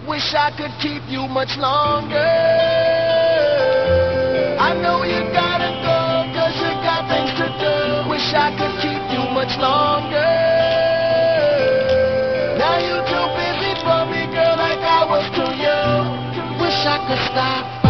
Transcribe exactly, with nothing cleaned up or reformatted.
Wish I could keep you much longer. I know you gotta go, cause you got things to do. Wish I could keep you much longer. Now you too busy for me, girl, like I was too young. Wish I could stop